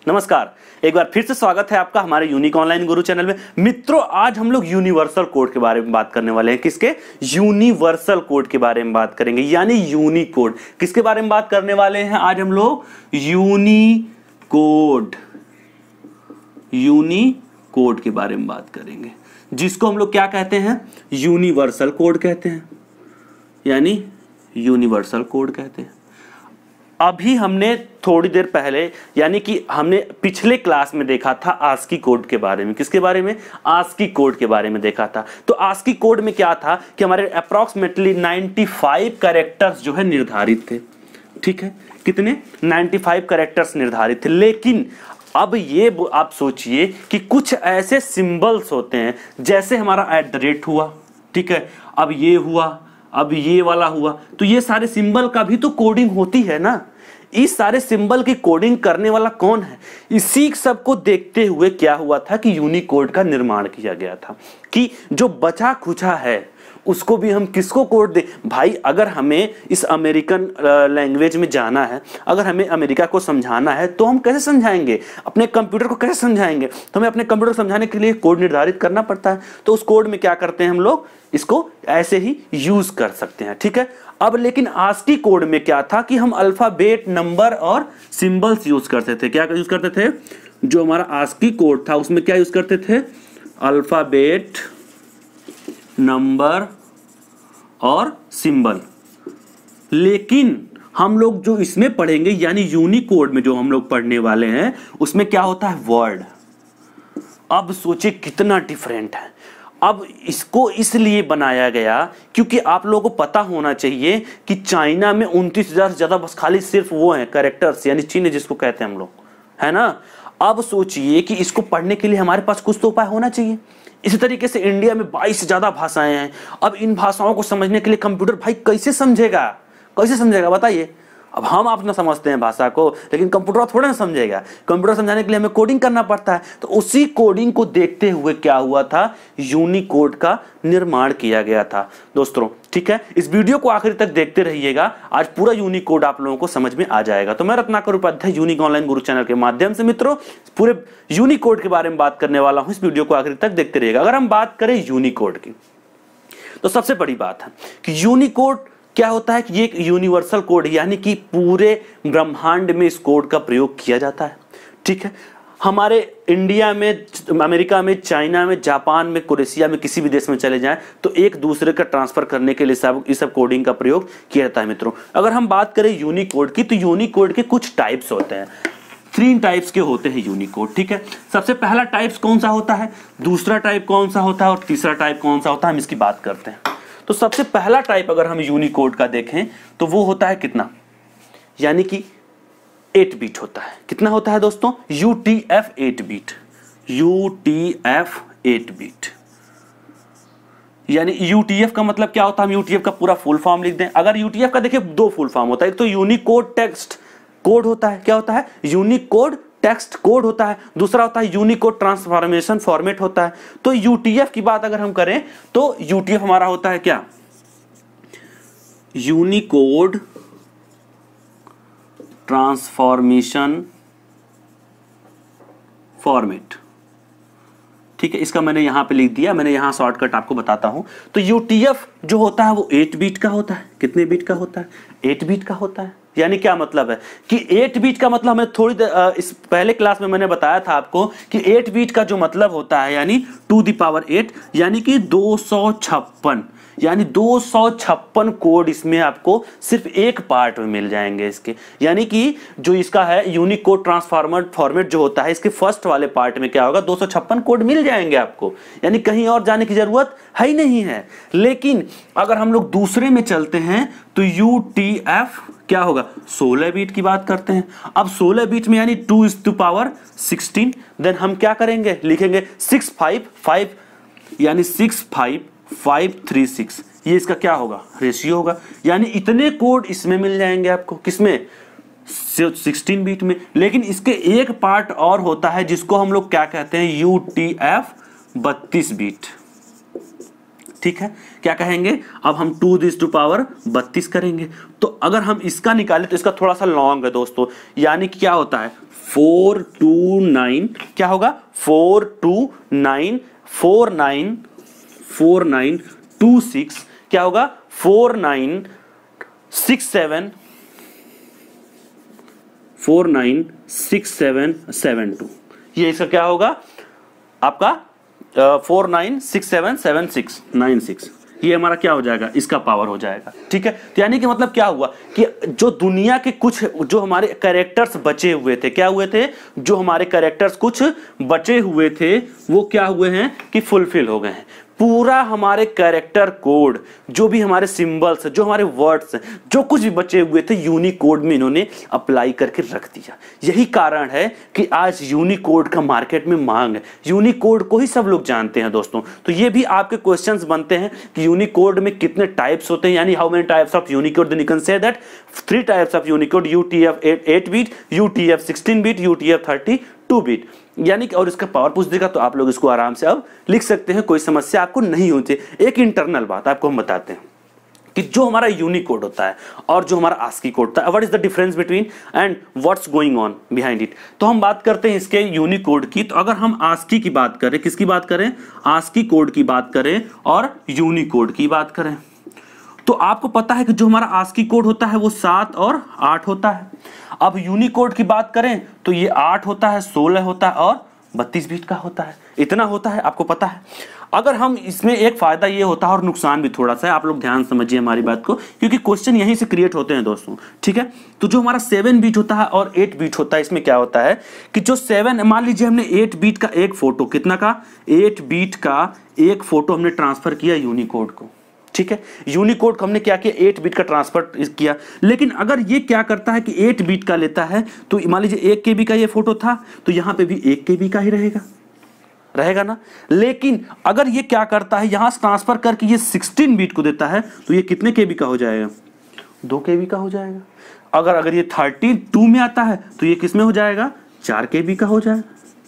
नमस्कार, एक बार फिर से स्वागत है आपका हमारे यूनिक ऑनलाइन गुरु चैनल में। मित्रों, आज हम लोग यूनिवर्सल कोड के बारे में बात करने वाले हैं। किसके? यूनिवर्सल कोड के बारे में बात करेंगे, यानी यूनिकोड। किसके बारे में बात करने वाले हैं आज हम लोग? यूनिकोड। यूनिकोड के बारे में बात करेंगे, जिसको हम लोग क्या कहते हैं? यूनिवर्सल कोड कहते हैं, यानी यूनिवर्सल कोड कहते हैं। अभी हमने थोड़ी देर पहले, यानी कि हमने पिछले क्लास में देखा था आस्की कोड के बारे में। किसके बारे में? आस्की कोड के बारे में देखा था। तो आस्की कोड में क्या था कि हमारे अप्रॉक्सीमेटली 95 कैरेक्टर्स जो है निर्धारित थे। ठीक है, कितने? 95 कैरेक्टर्स निर्धारित थे। लेकिन अब ये आप सोचिए कि कुछ ऐसे सिंबल्स होते हैं, जैसे हमारा @ हुआ, ठीक है, अब ये हुआ, अब ये वाला हुआ, तो ये सारे सिंबल का भी तो कोडिंग होती है ना। इस सारे सिंबल की कोडिंग करने वाला कौन है? इसी सब को देखते हुए क्या हुआ था कि यूनिकोड का निर्माण किया गया था, कि जो बचा खुचा है उसको भी हम किसको कोड दे। भाई, अगर हमें इस अमेरिकन लैंग्वेज में जाना है, अगर हमें अमेरिका को समझाना है, तो हम कैसे समझाएंगे? अपने कंप्यूटर को कैसे समझाएंगे? तो हमें अपने कंप्यूटर को समझाने के लिए कोड निर्धारित करना पड़ता है। तो उस कोड में क्या करते हैं हम लोग? इसको ऐसे ही यूज कर सकते हैं। ठीक है, अब लेकिन आस्की कोड में क्या था कि हम अल्फाबेट, नंबर और सिंबल्स यूज करते थे। क्या यूज करते थे? जो हमारा आस्की कोड था उसमें क्या यूज करते थे? अल्फाबेट, नंबर और सिंबल। लेकिन हम लोग जो इसमें पढ़ेंगे, यानी यूनिकोड में जो हम लोग पढ़ने वाले हैं, उसमें क्या होता है? वर्ड। अब सोचिए कितना डिफरेंट है। अब इसको इसलिए बनाया गया क्योंकि आप लोगों को पता होना चाहिए कि चाइना में 29,000 से ज्यादा बस खाली सिर्फ वो हैं कैरेक्टर्स, यानी चिन्ह जिसको कहते हैं हम लोग, है ना। अब सोचिए कि इसको पढ़ने के लिए हमारे पास कुछ तो उपाय होना चाहिए। इसी तरीके से इंडिया में 22 से ज्यादा भाषाएं हैं। अब इन भाषाओं को समझने के लिए कंप्यूटर भाई कैसे समझेगा? कैसे समझेगा बताइए? अब हम आप ना समझते हैं भाषा को, लेकिन कंप्यूटर थोड़ा ना समझेगा। कंप्यूटर समझाने के लिए हमें कोडिंग करना पड़ता है। तो उसी कोडिंग को देखते हुए क्या हुआ था? यूनिकोड का निर्माण किया गया था दोस्तों। ठीक है, इस वीडियो को आखिर तक देखते रहिएगा, आज पूरा यूनिकोड आप लोगों को समझ में आ जाएगा। तो मैं Ratnakar Upadhyay unique online guru channel के माध्यम से मित्रों पूरे यूनिकोड के बारे में बात करने वाला हूं। इस वीडियो को आखिर तक देखते रहिएगा। अगर हम बात करें यूनिकोड की, तो सबसे बड़ी बात है कि यूनिकोड क्या होता है कि ये एक यूनिवर्सल कोड है, यानी कि पूरे ब्रह्मांड में इस कोड का प्रयोग किया जाता है। ठीक है, हमारे इंडिया में, अमेरिका में, चाइना में, जापान में, क्रोएशिया में, किसी भी देश में चले जाएं तो एक दूसरे का ट्रांसफर करने के लिए इस सब कोडिंग का प्रयोग किया जाता है। मित्रों, अगर हम बात करें यूनिकोड की, तो यूनिकोड के कुछ टाइप्स होते हैं। 3 टाइप्स के होते हैं यूनिकोड। ठीक है, सबसे पहला टाइप कौन सा होता है, दूसरा टाइप कौन सा होता है और तीसरा टाइप कौन सा होता है, हम इसकी बात करते हैं। तो सबसे पहला टाइप अगर हम यूनिकोड का देखें तो वो होता है कितना, यानी कि 8 बीट होता है। कितना होता है दोस्तों? UTF 8 bit. UTF 8 बीट, यानी UTF का मतलब क्या होता है? हम UTF का पूरा फुल फॉर्म लिख दें। अगर UTF का देखिए 2 फुल फॉर्म होता है। एक तो यूनिकोड टेक्स्ट कोड होता है। क्या होता है? यूनिकोड टेक्स्ट कोड होता है। दूसरा होता है यूनिकोड ट्रांसफॉर्मेशन फॉर्मेट होता है। तो UTF की बात अगर हम करें तो UTF हमारा होता है क्या? Unicode transformation format. ठीक है, इसका मैंने यहां पे लिख दिया, मैंने यहां शॉर्टकट आपको बताता हूं। तो UTF जो होता है वो 8 बीट का होता है। कितने बीट का होता है? 8 बीट का होता है। यानी क्या मतलब है कि 8 बीट का मतलब हमें थोड़ी इस पहले क्लास में मैंने बताया था आपको कि 8 बीट का जो मतलब होता है, यानी 2⁸, यानी कि 256, यानी 256 कोड इसमें आपको सिर्फ एक पार्ट में मिल जाएंगे इसके। यानी कि जो इसका है यूनिकोड ट्रांसफॉर्मर फॉर्मेट जो होता है, इसके फर्स्ट वाले पार्ट में क्या होगा? 256 कोड मिल जाएंगे आपको, यानी कहीं और जाने की जरूरत है ही नहीं है। लेकिन अगर हम लोग दूसरे में चलते हैं तो UTF क्या होगा? 16 बीट की बात करते हैं। अब 16 बीट में यानी 2⁻16, देन हम क्या करेंगे? लिखेंगे 655, यानी 65536। ये इसका क्या होगा? रेशियो होगा। यानी इतने कोड इसमें मिल जाएंगे आपको। किसमें? 16 बीट में। लेकिन इसके एक पार्ट और होता है जिसको हम लोग क्या कहते हैं? UTF 32 bit. ठीक है, क्या कहेंगे, अब हम 2⁻32 करेंगे। तो अगर हम इसका निकालें तो इसका थोड़ा सा लॉन्ग है दोस्तों, यानी कि क्या होता है 429, क्या होगा 429 क्या होगा 496772, ये इसका क्या होगा आपका 49677696, ये हमारा क्या हो जाएगा, इसका पावर हो जाएगा। ठीक है, तो यानी कि मतलब क्या हुआ कि जो दुनिया के कुछ जो हमारे कैरेक्टर्स बचे हुए थे, क्या हुए थे, जो हमारे कैरेक्टर्स कुछ बचे हुए थे वो क्या हुए हैं कि फुलफिल हो गए हैं। पूरा हमारे कैरेक्टर कोड, जो भी हमारे सिंबल्स, जो हमारे वर्ड्स, जो कुछ भी बचे हुए थे यूनिकोड में इन्होंने अप्लाई करके रख दिया। यही कारण है कि आज यूनिकोड का मार्केट में मांग है। यूनिकोड को ही सब लोग जानते हैं दोस्तों। तो ये भी आपके क्वेश्चंस बनते हैं कि यूनिकोड में कितने टाइप्स होते हैं, यानी how many types of Unicode, then you can say that 3 types of Unicode, UTF-8 bit, UTF-16 bit, UTF-32 bit, यानी कि और इसका पावर पूछ देगा तो आप लोग इसको आराम से अब लिख सकते हैं, कोई समस्या आपको नहीं होती। एक इंटरनल बात आपको हम बताते हैं कि जो हमारा यूनिकोड होता है और जो हमारा आस्की कोड होता है, what is the difference between and what's going on behind it. तो हम बात करते हैं इसके यूनिकोड की। तो अगर हम आस्की की बात करें, किसकी बात करें, आस्की कोड की बात करें और यूनिकोड की बात करें, तो आपको पता है कि जो हमारा आस्की कोड होता है वो 7 और 8 होता है। अब यूनिकोड की बात करें तो ये 8 होता है, 16 होता है और 32 बिट का होता है। इतना होता है, आपको पता है। अगर हम इसमें एक फायदा ये होता है और नुकसान भी थोड़ा सा है, आप लोग ध्यान समझिए हमारी बात को, क्योंकि क्वेश्चन यहीं से क्रिएट होते हैं दोस्तों। ठीक है, तो जो हमारा 7 बीट होता है और 8 बीट होता है, इसमें क्या होता है कि जो 7, मान लीजिए हमने 8 बीट का एक फोटो, कितना का 8 बीट का एक फोटो हमने ट्रांसफर किया यूनिकोड को। ठीक है, यूनिकोड को हमने क्या किया 8 बिट का ट्रांसफर किया। लेकिन अगर ये क्या करता है कि 8 बिट का लेता है, तो मान लीजिए 1 KB का ये फोटो था, तो यहां पे भी 1 KB का ही रहेगा ना। लेकिन अगर ये क्या करता है, यहां से ट्रांसफर करके ये 16 बिट को देता है, तो ये कितने KB का हो जाएगा, 2 KB का हो जाएगा। अगर ये 32 में आता है तो ये किस में हो जाएगा, 4 KB का हो जाएगा।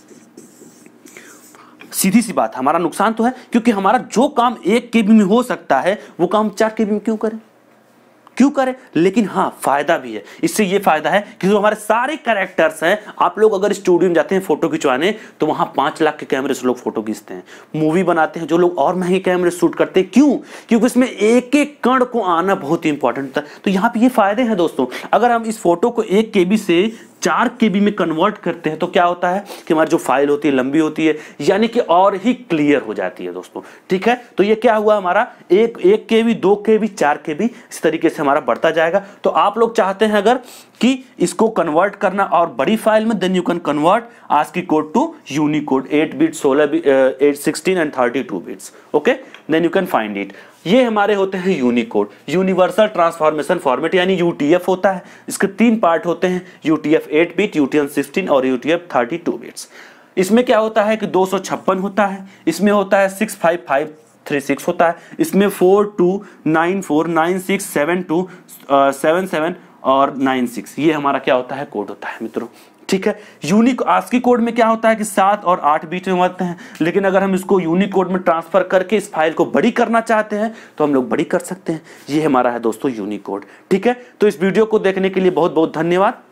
सीधी सी बात, हमारा नुकसान तो है, क्योंकि हमारा जो काम 1 KB में हो सकता है वो काम 4 KB में क्यों करें। लेकिन हाँ, फायदा भी है। इससे ये फायदा है कि जो हमारे सारे कैरेक्टर्स हैं, आप लोग अगर स्टूडियो में जाते हैं फोटो खिंचवाने तो वहां 5 लाख के कैमरे से लोग फोटो खींचते हैं। मूवी बनाते हैं जो लोग और महंगे कैमरे शूट करते हैं, क्यों, क्योंकि उसमें एक एक कण को आना बहुत ही इंपॉर्टेंट होता है। तो यहाँ पे ये फायदे हैं दोस्तों। अगर हम इस फोटो को 1 KB से 4 KB में कन्वर्ट करते हैं तो क्या होता है कि हमारी जो फाइल होती है लंबी होती है, यानी कि और ही क्लियर हो जाती है दोस्तों। ठीक है, तो ये क्या हुआ हमारा 1 KB, 2 KB, 4 KB, इस तरीके से हमारा बढ़ता जाएगा। तो आप लोग चाहते हैं अगर कि इसको कन्वर्ट करना और बड़ी फाइल में, then you can convert ASCII code to Unicode 8 bit, 16 and 32 bits. Okay, then you can find it. ये हमारे होते हैं यूनिकोड, यूनिवर्सल ट्रांसफॉर्मेशन फॉर्मेट, यानी UTF होता है। इसके 3 पार्ट होते हैं, UTF-8 बिट, UTF-16 और UTF-32 बिट्स। इसमें क्या होता है कि 256 होता है, इसमें होता है 65536 होता है, इसमें 4294967277 और 96, ये हमारा क्या होता है कोड होता है मित्रों। ठीक है, यूनिक आस्की कोड में क्या होता है कि 7 और 8 बीट में होते हैं। लेकिन अगर हम इसको यूनिकोड में ट्रांसफर करके इस फाइल को बड़ी करना चाहते हैं तो हम लोग बड़ी कर सकते हैं। ये हमारा है दोस्तों यूनिकोड। ठीक है, तो इस वीडियो को देखने के लिए बहुत बहुत धन्यवाद।